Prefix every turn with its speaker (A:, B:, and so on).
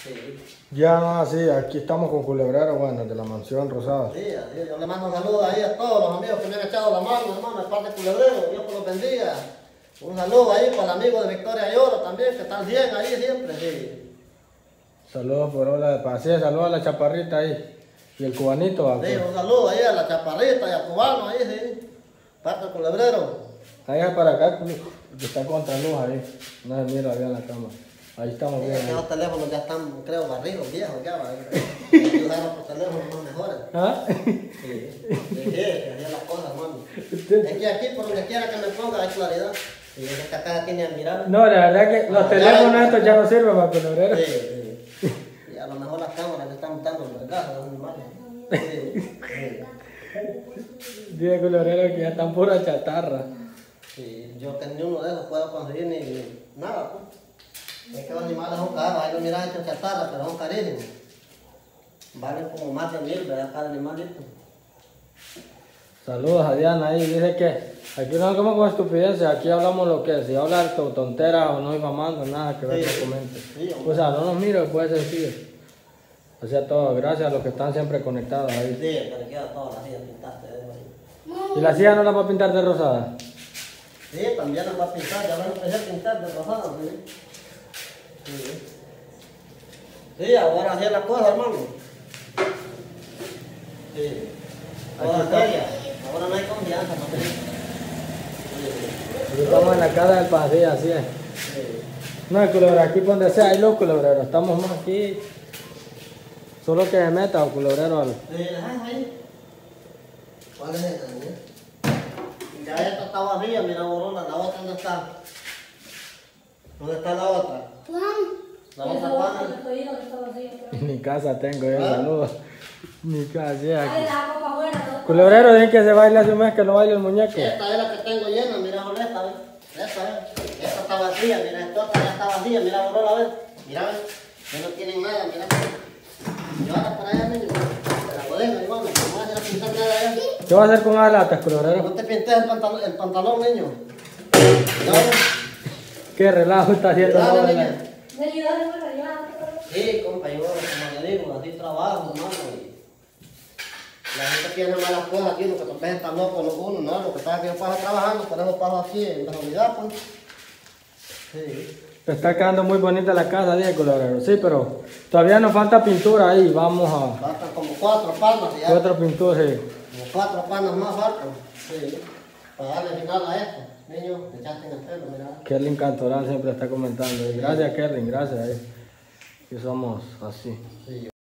A: Sí.
B: Ya, sí, aquí estamos con Culebrero, bueno, de la mansión Rosada.
A: Sí, yo le mando saludos ahí a todos los amigos que me han echado la mano, hermano, de parte de Culebrero, Dios los bendiga. Un saludo ahí para el amigo de Victoria Lloro también, que están bien ahí siempre, sí.
B: Saludos por hola de paz. Sí, saludos a la chaparrita ahí. Y el cubanito, ¿va?
A: Sí, un saludo ahí a la chaparrita y al cubano ahí, sí. Parte de Culebrero.
B: Ahí es para acá, que está contra luz ahí. No se mira bien la cama. Ahí estamos
A: Sí,
B: bien.
A: aquí
B: Ahí.
A: los teléfonos ya están, creo, barridos, viejos ya, va. Hay que usar otros teléfonos más mejores.
B: ¿Ah?
A: Sí, que hacía las cosas, hermano. Es que aquí, por donde quiera que me ponga, hay claridad. Y es que esta casa tiene admirable.
B: No, la verdad que los teléfonos estos ya no sirven para Culebrero.
A: Sí, sí. Y a lo mejor las cámaras que están montando en la casa son malas. Sí,
B: Dice Culebrero que ya están pura chatarra.
A: sí. Yo que ni uno de esos puedo conseguir ni nada, pues. Es que los animales son caros, ahí lo miran hechos chatarra, pero son carísimos. Valen como más de 1000, ¿verdad? Cada animalito.
B: Saludos a Diana ahí, dice que aquí no como con estupideces, aquí hablamos lo que es, si hablar tonteras o no ir mamando, nada que ver,
A: Sí,
B: no comente.
A: sí, hombre.
B: O sea, no nos mire, puede ser sencillo. O sea, todo, gracias a los que están siempre conectados ahí.
A: Sí, el que le queda todas las sillas pintadas, te dejo ahí.
B: ¿Y la silla no la va a pintar de rosada?
A: Sí, también nos va a pintar, ya van a empezar a pintar de rosado, sí. Sí. Sí, ahora hacía la cosa, hermano. Sí. Toda
B: Aquí está.
A: seria. Ahora no hay confianza, no tenemos.
B: Aquí estamos en la casa del pasillo, así es.
A: Sí.
B: No, el culebrero, aquí por donde sea hay luz, culebrero, estamos más aquí. Solo que se meta o culebrero al...
A: Sí, ahí. ¿Cuál es esta, Ya esta está vacía, mira, Borona, la otra ¿dónde está? ¿Dónde está la otra? La otra pana.
B: Mi casa tengo, saludos. Mi casa, sí, aquí.
C: Ay, la ropa buena, ¿no?
B: Culebrero, dicen que se baila hace un mes que no baila el muñeco.
A: Esta es la que tengo llena, mira, esta, ¿ves? Esta está vacía, mira, esta otra ya está vacía, mira, Borona, ¿ves? Mira, ¿ves? Ya no tienen nada, mira. Llévala para allá, niño. Te la bodega, hermano, no vas a ir a pintar nada allá.
B: ¿Qué va a hacer con las latas, culebrero?
A: No te pintes el pantalón, niño. ¿No?
B: ¿Qué relajo está haciendo?
A: Dale,
B: la
A: niña.
C: Me ayudaron para allá.
A: Sí, compa, yo como le digo, así trabajo, hermano. Y la gente tiene malas cosas aquí, los que tal vez están locos los unos, ¿no? Lo que pasa es que yo paso trabajando, por eso paso aquí en la unidad, pues. Sí.
B: Está quedando muy bonita la casa, dice culebrero. Sí, pero todavía nos falta pintura ahí. Vamos a...
A: Faltan como 4 panas ya.
B: 4 pinturas, sí.
A: Como 4 panas más faltan. Sí. Para darle final a esto. Niño, te echaste en el pelo, mira.
B: Kerlin Cantoral siempre está comentando. Y gracias, Kerlin, gracias. Que somos así.
A: Sí.